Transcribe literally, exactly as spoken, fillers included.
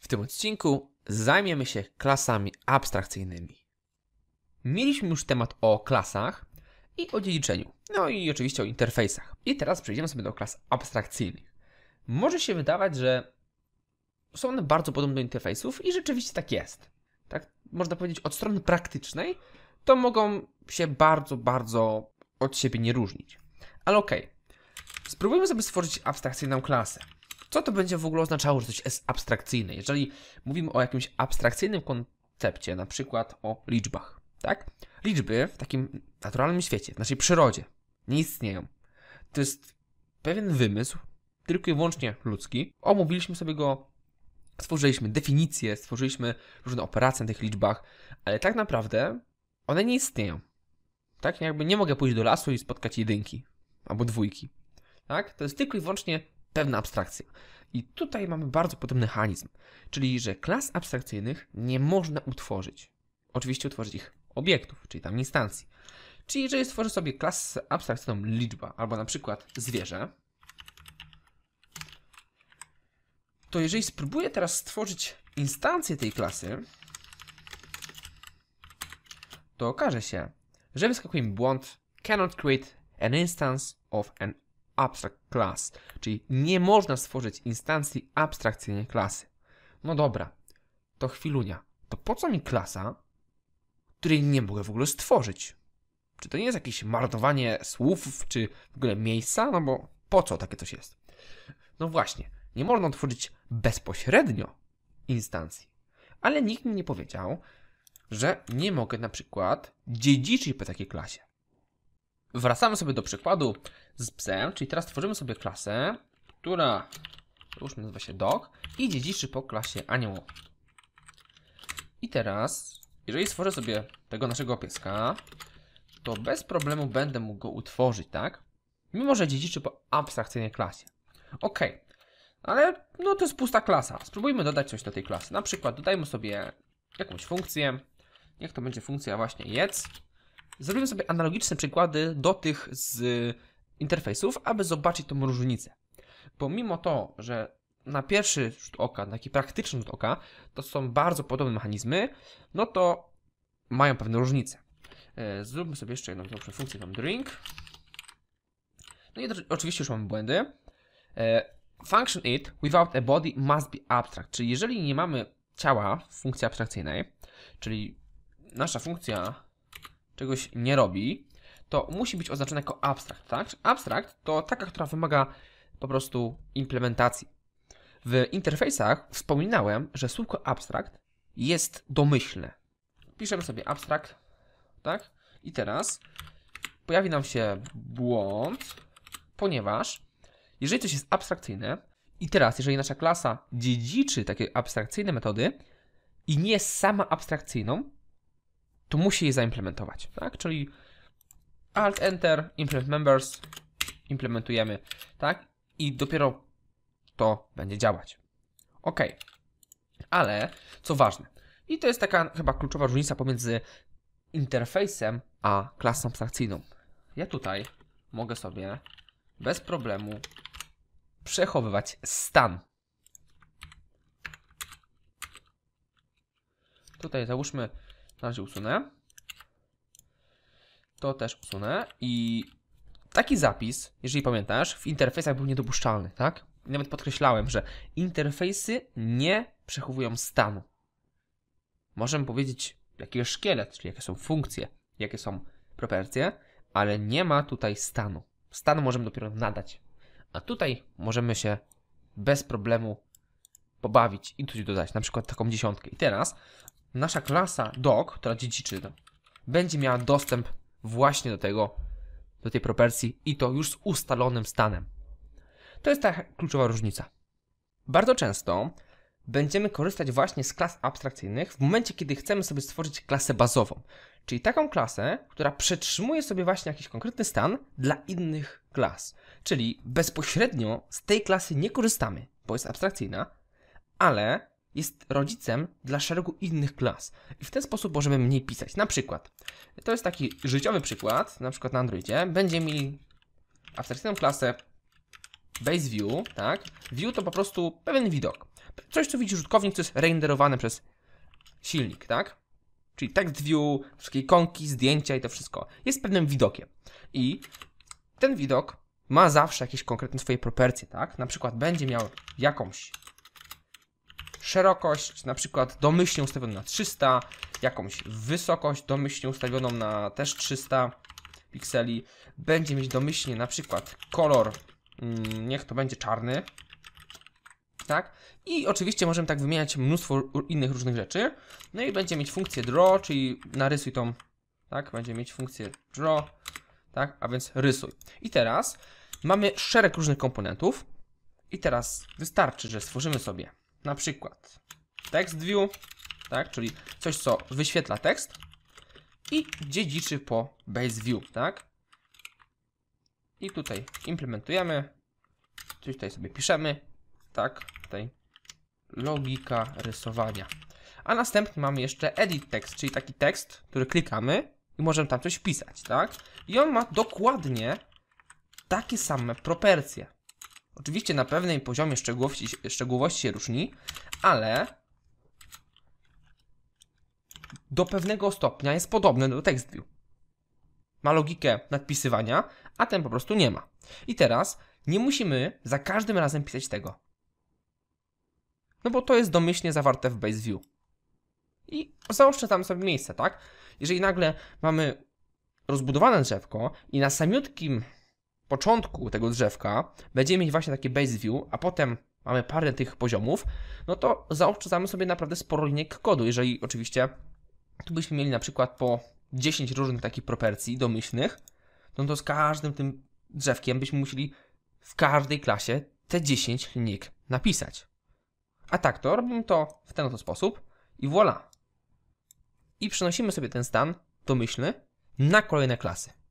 W tym odcinku zajmiemy się klasami abstrakcyjnymi. Mieliśmy już temat o klasach i o dziedziczeniu, no i oczywiście o interfejsach. I teraz przejdziemy sobie do klas abstrakcyjnych. Może się wydawać, że są one bardzo podobne do interfejsów i rzeczywiście tak jest. Tak można powiedzieć, od strony praktycznej to mogą się bardzo, bardzo od siebie nie różnić. Ale okej, okay. Spróbujmy sobie stworzyć abstrakcyjną klasę. Co to będzie w ogóle oznaczało, że coś jest abstrakcyjne? Jeżeli mówimy o jakimś abstrakcyjnym koncepcie, na przykład o liczbach, tak? Liczby w takim naturalnym świecie, w naszej przyrodzie nie istnieją. To jest pewien wymysł, tylko i wyłącznie ludzki. Omówiliśmy sobie go, stworzyliśmy definicje, stworzyliśmy różne operacje na tych liczbach, ale tak naprawdę one nie istnieją. Tak? Jakby nie mogę pójść do lasu i spotkać jedynki albo dwójki. Tak? To jest tylko i wyłącznie pewna abstrakcja. I tutaj mamy bardzo podobny mechanizm, czyli że klas abstrakcyjnych nie można utworzyć. Oczywiście utworzyć ich obiektów, czyli tam instancji. Czyli jeżeli stworzę sobie klasę abstrakcyjną liczba, albo na przykład zwierzę, to jeżeli spróbuję teraz stworzyć instancję tej klasy, to okaże się, że wyskakuje mi błąd cannot create an instance of an abstract class, czyli nie można stworzyć instancji abstrakcyjnej klasy. No dobra, to chwilunia. To po co mi klasa, której nie mogę w ogóle stworzyć? Czy to nie jest jakieś marnowanie słów, czy w ogóle miejsca? No bo po co takie coś jest? No właśnie, nie można tworzyć bezpośrednio instancji. Ale nikt mi nie powiedział, że nie mogę na przykład dziedziczyć po takiej klasie. Wracamy sobie do przykładu z psem, czyli teraz tworzymy sobie klasę, która, już nazywa się dog i dziedziczy po klasie anioł. I teraz, jeżeli stworzę sobie tego naszego pieska, to bez problemu będę mógł go utworzyć, tak? Mimo że dziedziczy po abstrakcyjnej klasie. Ok, ale no to jest pusta klasa. Spróbujmy dodać coś do tej klasy. Na przykład dodajmy sobie jakąś funkcję. Niech to będzie funkcja właśnie jedz. Zrobimy sobie analogiczne przykłady do tych z interfejsów, aby zobaczyć tą różnicę. Pomimo to, że na pierwszy rzut oka, na taki praktyczny rzut oka, to są bardzo podobne mechanizmy, no to mają pewne różnice. Zróbmy sobie jeszcze jedną funkcję, tam drink. No i oczywiście już mamy błędy. Function it without a body must be abstract, czyli jeżeli nie mamy ciała w funkcji abstrakcyjnej, czyli nasza funkcja czegoś nie robi, to musi być oznaczone jako abstrakt, tak? Abstrakt to taka, która wymaga po prostu implementacji. W interfejsach wspominałem, że słówko abstrakt jest domyślne. Piszemy sobie abstrakt, tak? I teraz pojawi nam się błąd, ponieważ jeżeli coś jest abstrakcyjne i teraz, jeżeli nasza klasa dziedziczy takie abstrakcyjne metody i nie jest sama abstrakcyjną, to musi je zaimplementować, tak? Czyli Alt Enter, Implement Members, implementujemy, tak? I dopiero to będzie działać. Ok, ale co ważne, i to jest taka chyba kluczowa różnica pomiędzy interfejsem a klasą abstrakcyjną. Ja tutaj mogę sobie bez problemu przechowywać stan. Tutaj załóżmy, na razie usunę. To też usunę. I taki zapis, jeżeli pamiętasz, w interfejsach był niedopuszczalny, tak? Nawet podkreślałem, że interfejsy nie przechowują stanu. Możemy powiedzieć, jaki jest szkielet, czyli jakie są funkcje, jakie są proporcje, ale nie ma tutaj stanu. Stan możemy dopiero nadać. A tutaj możemy się bez problemu pobawić i coś dodać, na przykład taką dziesiątkę. I teraz nasza klasa dog, która dziedziczy, no, będzie miała dostęp właśnie do tego, do tej proporcji i to już z ustalonym stanem. To jest ta kluczowa różnica. Bardzo często będziemy korzystać właśnie z klas abstrakcyjnych w momencie, kiedy chcemy sobie stworzyć klasę bazową. Czyli taką klasę, która przetrzymuje sobie właśnie jakiś konkretny stan dla innych klas. Czyli bezpośrednio z tej klasy nie korzystamy, bo jest abstrakcyjna, ale jest rodzicem dla szeregu innych klas. I w ten sposób możemy mniej pisać. Na przykład, to jest taki życiowy przykład, na przykład na Androidzie, będzie mi abstrakcyjną klasę base view, tak? View to po prostu pewien widok. Coś, co widzi użytkownik, co jest renderowane przez silnik, tak? Czyli text view, wszystkie ikonki, zdjęcia i to wszystko jest pewnym widokiem. I ten widok ma zawsze jakieś konkretne swoje proporcje, tak? Na przykład będzie miał jakąś szerokość, na przykład domyślnie ustawioną na trzysta, jakąś wysokość domyślnie ustawioną na też trzysta pikseli, będzie mieć domyślnie na przykład kolor, mm, niech to będzie czarny, tak? I oczywiście możemy tak wymieniać mnóstwo innych różnych rzeczy. No i będzie mieć funkcję draw, czyli narysuj tą, tak? Będzie mieć funkcję draw, tak? A więc rysuj. I teraz mamy szereg różnych komponentów i teraz wystarczy, że stworzymy sobie na przykład text view, tak? Czyli coś, co wyświetla tekst i dziedziczy po base view, tak? I tutaj implementujemy, coś tutaj sobie piszemy, tak? Tutaj logika rysowania. A następnie mamy jeszcze edit text, czyli taki tekst, który klikamy i możemy tam coś wpisać, tak? I on ma dokładnie takie same proporcje. Oczywiście na pewnym poziomie szczegółowości, szczegółowości się różni, ale do pewnego stopnia jest podobny do text view. Ma logikę nadpisywania, a ten po prostu nie ma. I teraz nie musimy za każdym razem pisać tego. No bo to jest domyślnie zawarte w base view. I zaoszczędzamy sobie miejsce, tak? Jeżeli nagle mamy rozbudowane drzewko i na samiutkim początku tego drzewka będziemy mieć właśnie takie base view, a potem mamy parę tych poziomów, no to zaoszczędzamy sobie naprawdę sporo linijek kodu. Jeżeli oczywiście tu byśmy mieli na przykład po dziesięć różnych takich proporcji domyślnych, no to z każdym tym drzewkiem byśmy musieli w każdej klasie te dziesięć linijek napisać. A tak to robimy to w ten oto sposób i voilà. I przenosimy sobie ten stan domyślny na kolejne klasy.